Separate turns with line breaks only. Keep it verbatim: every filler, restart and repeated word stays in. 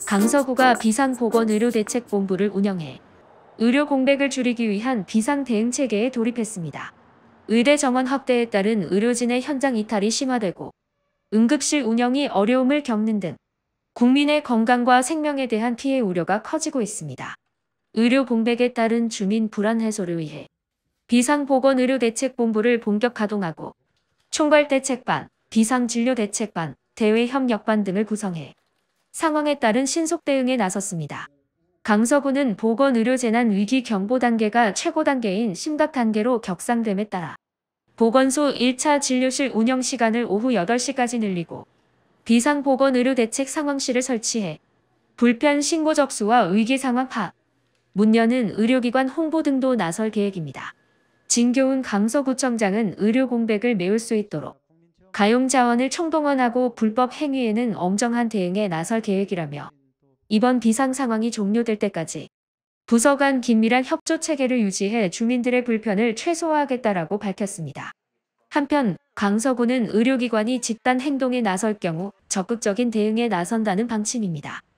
강서구가 비상보건의료대책본부를 운영해 의료 공백을 줄이기 위한 비상대응체계에 돌입했습니다. 의대 정원 확대에 따른 의료진의 현장 이탈이 심화되고 응급실 운영이 어려움을 겪는 등 국민의 건강과 생명에 대한 피해 우려가 커지고 있습니다. 의료 공백에 따른 주민 불안 해소를 위해 비상보건의료대책본부를 본격 가동하고 총괄대책반, 비상진료대책반, 대외협력반 등을 구성해 상황에 따른 신속 대응에 나섰습니다. 강서구는 보건의료재난 위기 경보 단계가 최고 단계인 심각 단계로 격상됨에 따라 보건소 일 차 진료실 운영 시간을 오후 여덟 시까지 늘리고 비상보건의료대책 상황실을 설치해 불편 신고 접수와 위기 상황 파악, 문 여는 의료기관 홍보 등도 나설 계획입니다. 진교훈 강서구청장은 의료 공백을 메울 수 있도록 가용 자원을 총동원하고 불법 행위에는 엄정한 대응에 나설 계획이라며 이번 비상 상황이 종료될 때까지 부서 간 긴밀한 협조 체계를 유지해 주민들의 불편을 최소화하겠다라고 밝혔습니다. 한편 강서구는 의료기관이 집단 행동에 나설 경우 적극적인 대응에 나선다는 방침입니다.